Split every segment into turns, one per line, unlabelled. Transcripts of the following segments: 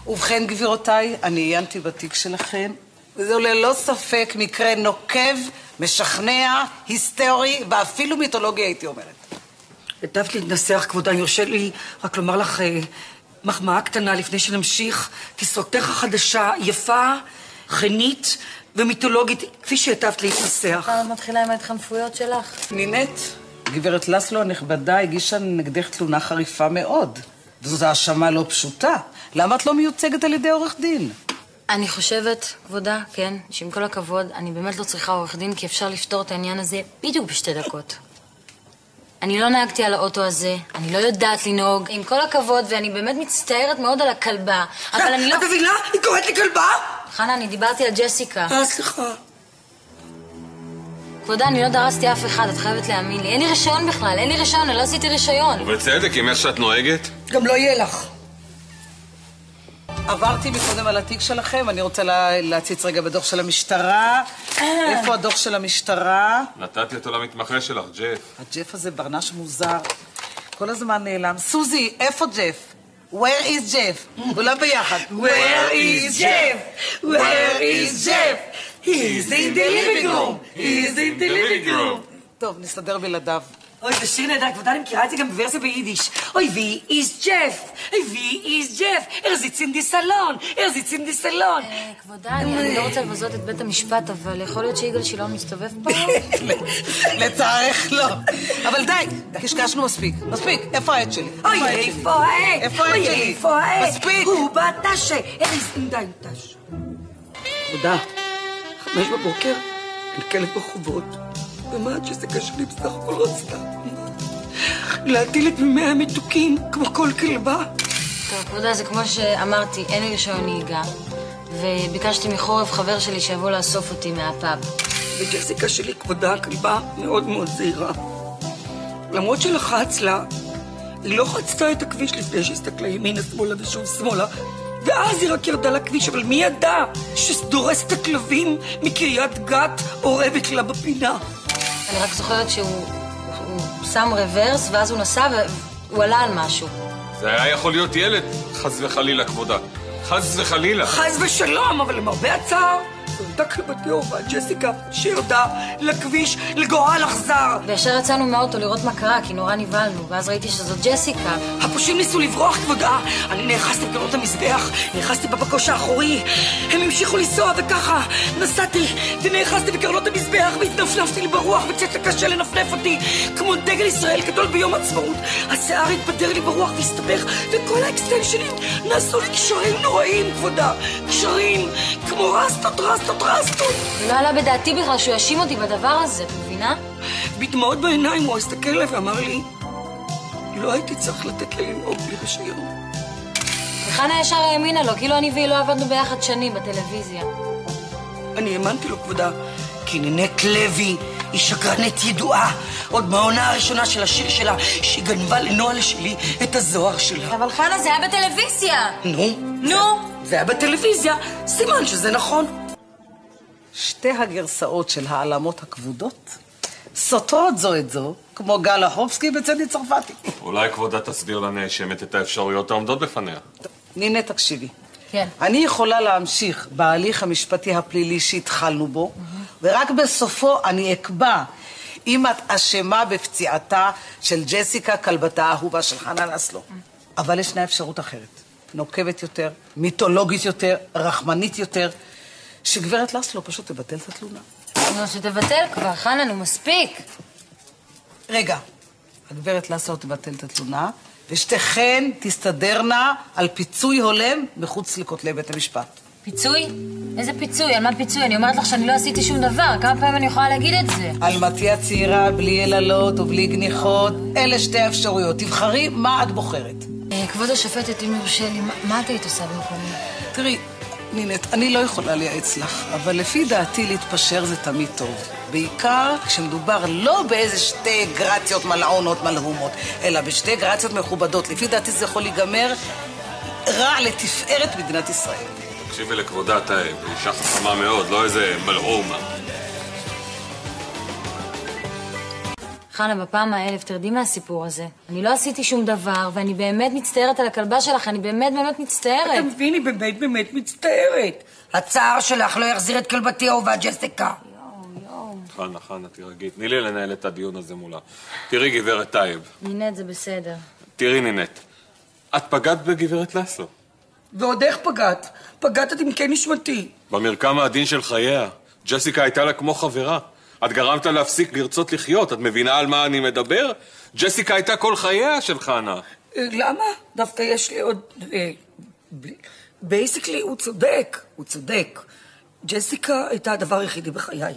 ובכן גבירותיי, אני עיינתי בתיק שלכם, וזהו ללא ספק מקרה נוקב, משכנע, היסטורי, ואפילו מיתולוגי הייתי אומרת.
היטבת להתנסח, כבודה, יורשה לי רק לומר לך מחמאה קטנה לפני שנמשיך. טיסותיך החדשה, יפה, חנית ומיתולוגית, כפי שהיטבת להתנסח.
אתה מתחילה עם ההתחנפויות שלך.
נינט, גברת לסלו הנכבדה הגישה נגדך תלונה חריפה מאוד. וזאת האשמה לא פשוטה. למה את לא מיוצגת על ידי עורך דין?
אני חושבת, כבודה, כן, שעם כל הכבוד, אני באמת לא צריכה עורך דין, כי אפשר לפתור את העניין הזה בדיוק בשתי דקות. אני לא נהגתי על האוטו הזה, אני לא יודעת לנהוג, עם כל הכבוד, ואני באמת מצטערת מאוד על הכלבה, אבל אני לא...
את מבינה? היא קוראת לי כלבה?
חנה, אני דיברתי על ג'סיקה.
סליחה.
כבודה, אני לא דרסתי אף אחד, את חייבת להאמין לי. אין לי רישיון בכלל, אין לי רישיון, אני לא עשיתי רישיון.
ובצדק, אם יש שאת נוהגת?
גם לא יהיה לך.
עברתי מקודם על התיק שלכם, אני רוצה להציץ רגע בדוח של המשטרה. איפה הדוח של המשטרה?
נתתי אותו למתמחה שלך, ג'ף.
הג'ף הזה ברנש מוזר. כל הזמן נעלם. סוזי, איפה ג'ף? Where is Jeff? כולם ביחד.
Where is Jeff? Where is Jeff? He's in the living room. He's in the living room.
טוב, נסתדר בלעדיו.
אוי, זה שיר נהדר, כבודה, אני מכירה את זה גם בוורסיה ביידיש. אוי, וי איז ג'ף, וי איז ג'ף, הרזיץ אין די סלון, הרזיץ אין די סלון.
כבודה, אני לא רוצה לבזות את בית המשפט, אבל יכול להיות שיגאל שילון מסתובב פה?
לצערך לא. אבל די, קשקשנו מספיק. מספיק, איפה העט שלי?
אוי, איפה העט?
איפה העט שלי?
איפה העט?
מספיק.
הוא בתשה, אריס אין תש. כבודה, 5 בבוקר, אין כלב בחובות. ומה ג'סיקה שלי בסך הכל רצתה? להטיל את מימי המתוקים כמו כל כלבה.
טוב, כבודה, זה כמו שאמרתי, אין לי רישיון נהיגה, וביקשתי מחורף חבר שלי שיבוא לאסוף אותי מהפאב.
וג'סיקה שלי, כבודה, כלבה מאוד מאוד זהירה. למרות שלחץ לה, היא לא חצתה את הכביש לפני שהסתכלה ימינה, שמאלה ושוב שמאלה, ואז היא רק ירדה לכביש, אבל מי ידע שדורסת הכלבים מקריית גת אורבת לה בפינה?
אני רק זוכרת שהוא שם רוורס, ואז הוא נסע והוא עלה על משהו.
זה היה יכול להיות ילד, חס וחלילה, כבודה. חס וחלילה.
חס ושלום, אבל למרבה הצער, זו הייתה כלבתי אהובה, ג'סיקה, שירדה לכביש לגורל אכזר.
וישר יצאנו מהאוטו לראות מה קרה, כי נורא נבהלנו, ואז ראיתי שזאת ג'סיקה.
הפושעים ניסו לברוח, כבודה. אני נאחזתי בקרנות המזבח, נאחזתי בבקוש האחורי. הם המשיכו לנסוע, וככה נסעתי ונאחזתי בקרנות המזבח, והתנפנפתי לי ברוח, וצאת קשה לנפנף אותי, כמו דגל ישראל גדול ביום עצמאות. השיער התבדר לי ברוח והסתבך, וכל האקסטנשנים נעשו לי קשרים נוראים, כבודה. קשרים כמו רסטות.
ולא עלה בדעתי בכלל שהוא יאשים אותי בדבר הזה, אתה מבינה?
בדמעות בעיניים הוא הסתכל לה ואמר לי, לא הייתי צריך לתת לי לנהוג בלי רישיון.
וחנה ישר האמינה לו, כאילו אני והיא לא עבדנו ביחד שנים בטלוויזיה.
אני האמנתי לו, כבודה, כי נינט לוי היא שקרנית ידועה, עוד מהעונה הראשונה של השיר שלה, שהיא גנבה לנועה שלי את הזוהר שלה.
אבל חנה, זה היה בטלוויזיה.
נו. זה היה בטלוויזיה, סימן שזה נכון.
שתי הגרסאות של העלמות הכבודות סותרות זו את זו, כמו גל החובסקי בצדי צרפתי.
אולי כבודה תסביר לנאשמת את האפשרויות העומדות בפניה.
נינה, תקשיבי.
כן.
אני יכולה להמשיך בהליך המשפטי הפלילי שהתחלנו בו, ורק בסופו אני אקבע אם את אשמה בפציעתה של ג'סיקה, כלבתה האהובה של חנה לסלו. אבל ישנה אפשרות אחרת, נוקבת יותר, מיתולוגית יותר, רחמנית יותר, שגברת לסלו פשוט תבטל את התלונה.
נו, שתבטל כבר, חנה, נו, מספיק.
רגע, הגברת לסלו תבטל את התלונה, ושתיכן תסתדרנה על פיצוי הולם מחוץ לכותלי בית המשפט.
פיצוי? איזה פיצוי? על מה פיצוי? אני אומרת לך שאני לא עשיתי שום דבר. כמה פעמים אני יכולה להגיד את זה?
על מתיה צעירה, בלי יללות ובלי גניחות. אלה שתי האפשרויות. תבחרי מה את בוחרת.
כבוד השופטת, אם יורשה לי, מה את היית עושה במקומי?
תראי, נינט, אני לא יכולה לייעץ לך, אבל לפי דעתי להתפשר זה תמיד טוב. בעיקר כשמדובר לא באיזה שתי גרציות מלעונות מלהומות, אלא בשתי גרציות מכובדות. לפי דעתי זה יכול להיגמר רע לתפארת מדינת ישראל.
תקשיבי לכבודה, אתה אישה חכמה מאוד, לא איזה מלעומה.
חנה, בפעם האלף, תרדי מהסיפור הזה. אני לא עשיתי שום דבר, ואני באמת מצטערת על הכלבה שלך, אני באמת מצטערת.
אתה מבין, היא באמת מצטערת. הצער שלך לא יחזיר את כלבתי האהובה ג'סיקה.
חנה, תירגעי. תני לי לנהל את הדיון הזה מולה. תראי, גברת טייב.
נינט, זה בסדר.
תראי, נינט. את פגעת בגברת לסלו.
ועוד איך פגעת? פגעת את עמקי נשמתי.
במרקם העדין של חייה. ג'סיקה הייתה לה כמו חברה. את גרמת לה להפסיק לרצות לחיות. את מבינה על מה אני מדבר? ג'סיקה הייתה כל חייה של חנה.
למה? דווקא יש לי עוד... בייסיקלי הוא צודק. ג'סיקה הייתה הדבר היחידי בחיי.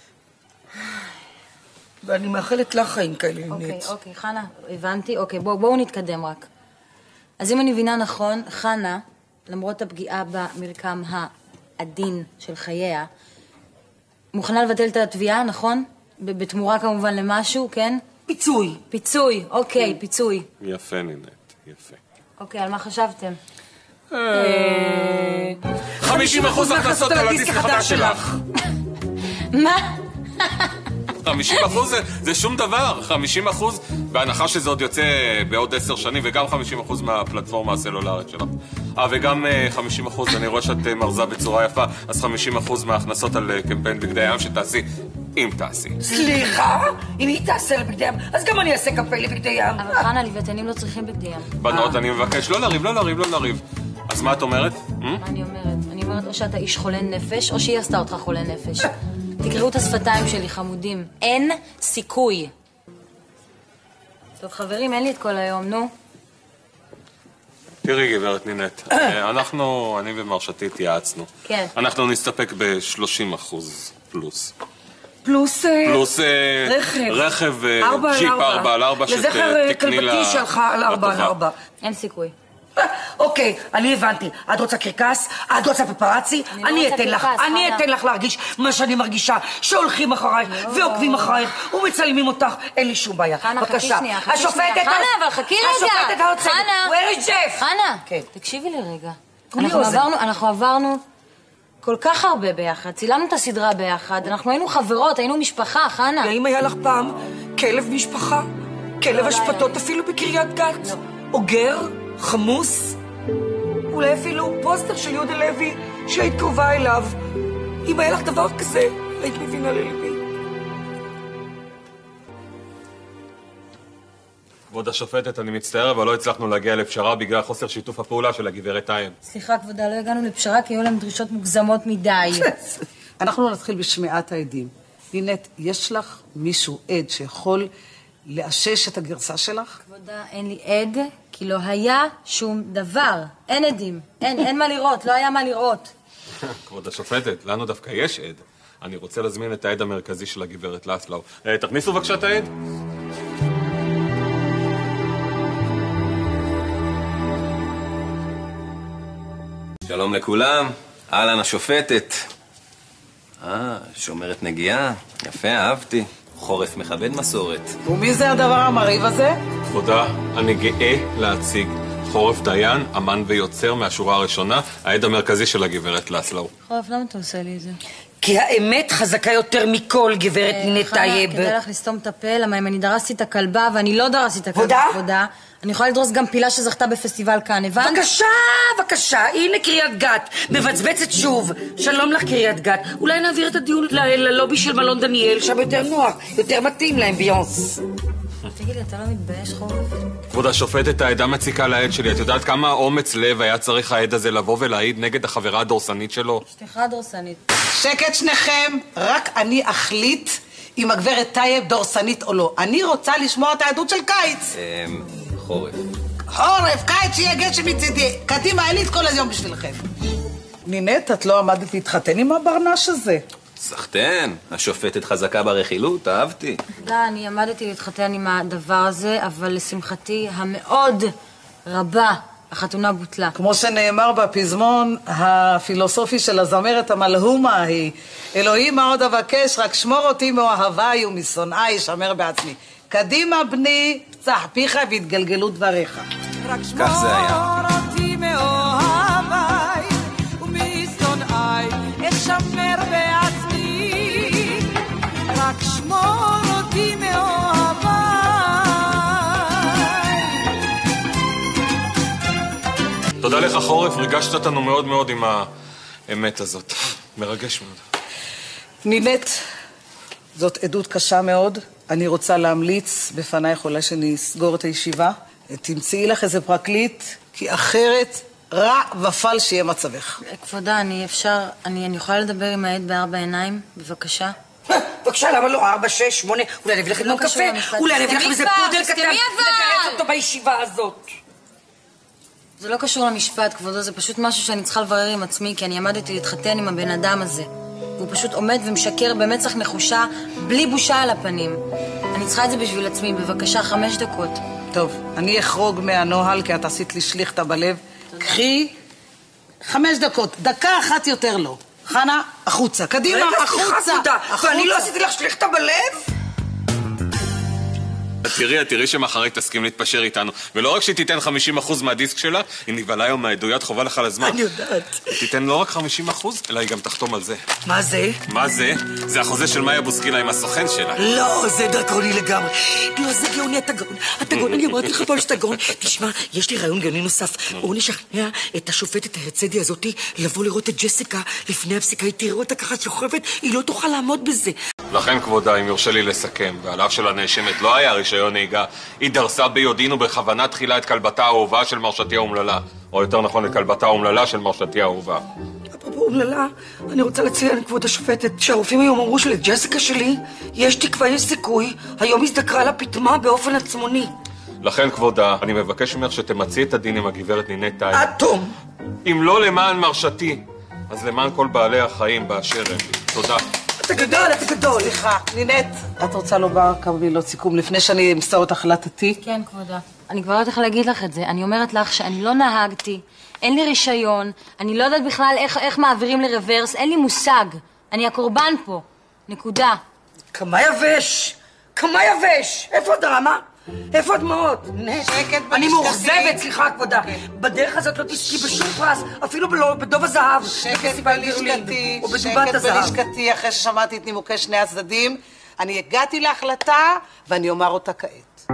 ואני מאחלת לך חיים כאלה, נינט.
אוקיי, חנה, הבנתי. אוקיי, בואו נתקדם רק. אז אם אני מבינה נכון, חנה, למרות הפגיעה במרקם העדין של חייה, מוכנה לבטל את התביעה, נכון? בתמורה כמובן למשהו, כן?
פיצוי,
אוקיי, פיצוי.
יפה, נינט, יפה.
אוקיי, על מה חשבתם?
50% מהכנסות על הדיסק החדש שלך.
מה?
50% זה שום דבר. 50% בהנחה שזה עוד יוצא בעוד 10 שנים, וגם 50% מהפלטפורמה הסלולרית שלך. וגם 50% אני רואה שאת מרזה בצורה יפה, אז 50% מההכנסות על קמפיין בגדי ים שתעשי, אם תעשי.
סליחה? אם היא תעשה לבגדי ים, אז גם אני אעשה קמפיין לבגדי ים.
אבל חנה, לוויתנים לא צריכים בגדי ים.
בנות, אני מבקש לא לריב. אז מה את אומרת?
מה אני אומרת? אני אומרת או שאתה איש חולה נפש, או שהיא עשתה אותך חולה נפש. תקראו את השפתיים שלי, חמודים. אין סיכוי. טוב, חברים, אין לי את כל היום, נו.
תראי, גברת נינט, אני ומרשתי התייעצנו.
כן.
אנחנו נסתפק ב-30% פלוס.
פלוס
רכב ג'יפ 4x4
לזכר כלבתי שלך על 4x4.
אין סיכוי.
אוקיי, אני הבנתי. את רוצה קרקס? את רוצה פפרצי? אני אתן לך להרגיש מה שאני מרגישה, שהולכים אחריי ועוקבים אחרייך ומצלמים אותך, אין לי שום בעיה.
חנה, חכי שנייה.
השופטת...
חנה, אבל חכי רגע.
השופטת העוצמת. Where is Jeff?
חנה, תקשיבי לי רגע. אנחנו עברנו כל כך הרבה ביחד, צילמנו את הסדרה ביחד, אנחנו היינו חברות, היינו משפחה, חנה.
האם היה לך פעם כלב משפחה? כלב השפטות אפילו בקריית גת? אוגר? חמוס? אולי אפילו פוסטר של יהודה לוי שהיית קרובה אליו. אם היה לך דבר כזה, היית מבינה ללבי.
כבוד השופטת, אני מצטער, אבל לא הצלחנו להגיע לפשרה בגלל חוסר שיתוף הפעולה של הגברת טייב.
סליחה, כבודה, לא הגענו לפשרה כי היו להם דרישות מוגזמות מדי.
אנחנו נתחיל בשמיעת העדים. נינט, יש לך מישהו עד שיכול לאשש את הגרסה שלך?
כבודה, אין לי עד, כי לא היה שום דבר. אין עדים. אין מה לראות, לא היה מה לראות.
כבוד השופטת, לנו דווקא יש עד. אני רוצה להזמין את העד המרכזי של הגברת לסלו. תכניסו בבקשה את העד.
שלום לכולם, אהלן השופטת. שומרת נגיעה, יפה, אהבתי. חורף מכבד מסורת.
ומי זה הדבר המרהיב הזה?
כבודה, אני גאה להציג חורף דיין, אמן ויוצר מהשורה הראשונה, העד המרכזי של הגברת לסלו.
חורף, למה אתה עושה לי את זה?
כי האמת חזקה יותר מכל, גברת נינט טייב.
חנה, כדאי לך לסתום את הפה, למה אם אני דרסתי את הכלבה ואני לא דרסתי את הכלבה. כבודה? אני יכולה לדרוס גם פילה שזכתה בפסטיבל כאן, הבנת?
בבקשה, הנה קריית גת, מבצבצת שוב. שלום לך קריית גת. אולי נעביר את הדיון ללובי של מלון דניאל, שם יותר נוח, יותר מתאים לאמביונס.
תגיד לי, אתה לא מתבייש, חורף?
כבוד השופטת, העדה מציקה לעד שלי. את יודעת כמה אומץ לב היה צריך העד הזה לבוא ולהעיד נגד החברה הדורסנית שלו?
אשתך דורסנית.
שקט שניכם, רק אני אחליט אם הגברת טייב דורסנית או לא. אני רוצה לשמוע את העדות של קיץ. חורף, קיץ שיהיה גשם מצידי. קדימה, אין לי את כל היום בשבילכם. נינט, את לא עמדת להתחתן עם הברנש הזה.
סחטן, השופטת חזקה ברכילות, אהבתי.
אני עמדתי להתחתן עם הדבר הזה, אבל לשמחתי המאוד רבה, החתונה בוטלה.
כמו שנאמר בפזמון הפילוסופי של הזמרת המלהומה ההיא, אלוהים מה עוד אבקש, רק שמור אותי מאוהביי ומשונאי, שמר בעצמי. קדימה בני, פצח פיך והתגלגלו דבריך.
כך זה היה.
אותי מאוהביי ומשונאי, אשמר בעצמי. רק שמור אותי מאוהביי
תודה לך חורף, ריגשת אותנו מאוד מאוד עם האמת הזאת. מרגש מאוד.
נינט, זאת עדות קשה מאוד. אני רוצה להמליץ בפנייך, אולי שאני אסגור את הישיבה. תמצאי לך איזה פרקליט, כי אחרת רע ופל שיהיה מצבך.
כבודה, אני יכולה לדבר עם העד בארבע עיניים? בבקשה.
בבקשה, למה לא? 4, 6, 8, אולי אני אביא לך גם קפה, אולי אני אביא לך איזה פודל קטן, לגלץ אותו בישיבה הזאת.
זה לא קשור למשפט, כבודו, זה פשוט משהו שאני צריכה לברר עם עצמי, כי אני עמדתי להתחתן עם הבן אדם הזה. והוא פשוט עומד ומשקר במצח נחושה, בלי בושה על הפנים. אני צריכה את זה בשביל עצמי, בבקשה, 5 דקות.
טוב, אני אחרוג מהנוהל, כי את עשית לי שליחתה בלב. קחי 5 דקות, דקה אחת יותר לא. חנה, החוצה, קדימה, החוצה.
ואני לא עשיתי לך שליחתה בלב?
תראי שמחרי תסכים להתפשר איתנו. ולא רק שתיתן 50% מהדיסק שלה, היא נבהלה היום מהעדויות, חובה לך לזמן.
אני יודעת.
תיתן לא רק 50%, אלא היא גם תחתום על זה.
מה זה?
מה זה? זה החוזה של מאיה בוסקילה עם הסוכן שלה.
לא, זה דרקוני לגמרי. לא, זה גאוני, אתה גאון, אני אמרתי לך פעם שאתה גאון. תשמע, יש לי רעיון גאוני נוסף. בואו נשכנע את השופטת הרצדי הזאתי לבוא לראות את ג'סיקה לפני הפסיקה. היא תראו אותה ככה שוכבת, היא לא תוכל לעמוד בזה.
לכן כבודה, אם יורשה לי לסכם, ועל אף של הנאשמת לא היה רישיון נהיגה, היא דרסה ביודעין ובכוונה תחילה את כלבתה האהובה של מרשתי האומללה, או יותר נכון, את כלבתה האומללה של מרשתי האהובה.
אפרופו אומללה, אני רוצה לציין, כבוד השופטת, שהרופאים היום אמרו שלג'סיקה שלי יש תקווה, יש סיכוי, היום הזדקרה לה פטמה באופן עצמוני.
לכן כבודה, אני מבקש ממך שתמצי את הדין עם הגברת נינט טייב.
עד תום.
אם לא למען מרשתי, אז למען כל בעלי החיים באשר הם. תודה.
אתה גדול, אתה גדול.
סליחה, נינט, את רוצה לומר כמה מילות סיכום לפני שאני אמסור את החלטתי?
כן, כבודה. אני כבר לא יודעת איך להגיד לך את זה. אני אומרת לך שאני לא נהגתי, אין לי רישיון, אני לא יודעת בכלל איך מעבירים לרוורס, אין לי מושג. אני הקורבן פה. נקודה.
כמה יבש, כמה יבש. איפה הדרמה? איפה הדמעות?
שקט
אני
בלשכתי.
מאוכזבת, סליחה כבודה. בדרך הזאת לא תזכי בשום פרס, אפילו בדוב הזהב.
שקט בלשכתי,
או
שקט
בדובת הזהב.
בלשכתי, אחרי ששמעתי את נימוקי שני הצדדים, אני הגעתי להחלטה ואני אומר אותה כעת.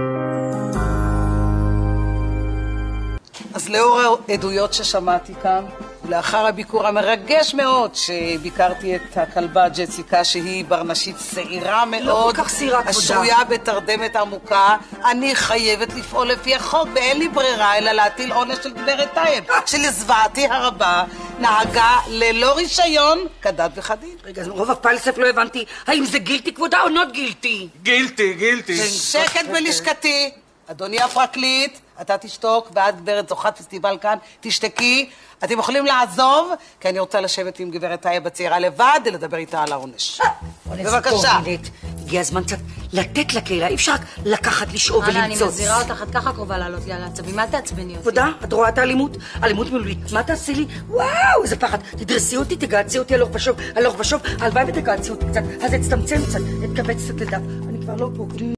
אז לאור העדויות ששמעתי כאן, ולאחר הביקור המרגש מאוד שביקרתי את הכלבה ג'סיקה, שהיא ברנשית שעירה מאוד,
לא כל כך שעירה, כבודה.
השרויה בתרדמת עמוקה, אני חייבת לפעול לפי החוק, ואין לי ברירה אלא להטיל עונש של גברת טייב, שלזוועתי הרבה נהגה ללא רישיון כדת וכדין.
רגע, אז מרוב הפלסף לא הבנתי, האם זה גילטי כבודה או נוט גילטי?
גילטי.
שקט בלשכתי. אדוני הפרקליט, אתה תשתוק, ואת גברת זוכת פסטיבל כאן, תשתקי. אתם יכולים לעזוב, כי אני רוצה לשבת עם גברת טייב הצעירה לבד, ולדבר איתה על העונש. בבקשה.
הגיע הזמן קצת לתת לקהילה, אי אפשר רק לקחת, לשאוב ולמצוץ.
אני מזהירה אותך, את ככה קרובה לעלות לי על העצבים, אל תעצבני אותי.
כבודה, את רואה את האלימות? אלימות מילולית. מה תעשי לי? וואו, איזה פחד. תדרסי אותי, תגעצי אותי הלוך ושוב, הלוואי ותגעצי אותי קצת. אז אצטמצם קצת, אתכווץ קצת לדף. אני כבר לא פה.